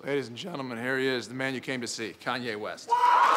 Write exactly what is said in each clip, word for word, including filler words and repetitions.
Ladies and gentlemen, here he is, the man you came to see, Kanye West.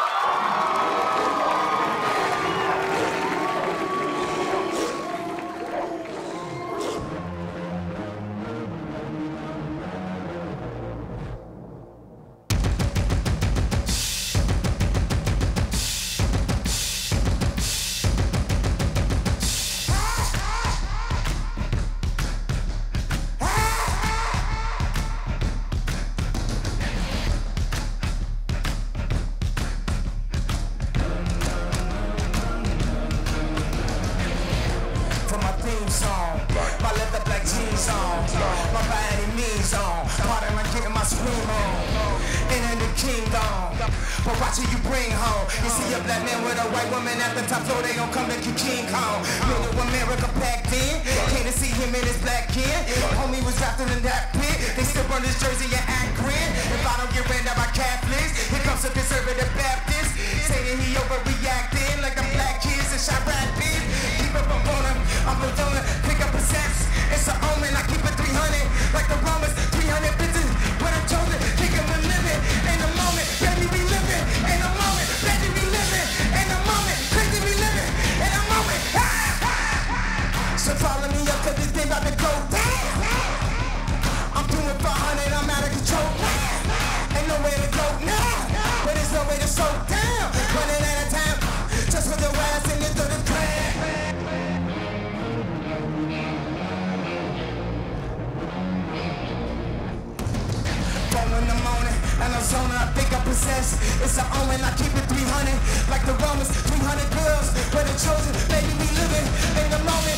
Song, my leather black jeans on, my body means on, party like getting my scream on, and the king gone, but watch who you bring home. You see a black man with a white woman at the top, so they gon' come like you King Kong. Middle America packed in, came to see him in his black kin. Homie was wrapped in that pit, they still run his jersey and Akron. If I don't get ran down by Catholics, here comes a conservative Baptist, saying he overreacting like the black kids in Chirac pit. Keep up on him, I'm a donor, pick up a sex. It's an omen, I keep it three hundred, like the Romans, three hundred bitches. When I'm chosen, think I'm a living in the moment, baby we living in the moment, baby we living in the moment, crazy we living in the moment. So follow me up, cause this thing about to go down. I'm doing five hundred, I'm out of control. Ain't no way to go now, but there's no way to slow down. Running out of time, just with your ass in the third grade. In the morning, and I'm zoning, I think I possess. It's an omen, I keep it three hundred, like the Romans, three hundred girls, but the chosen, baby, we living in the moment.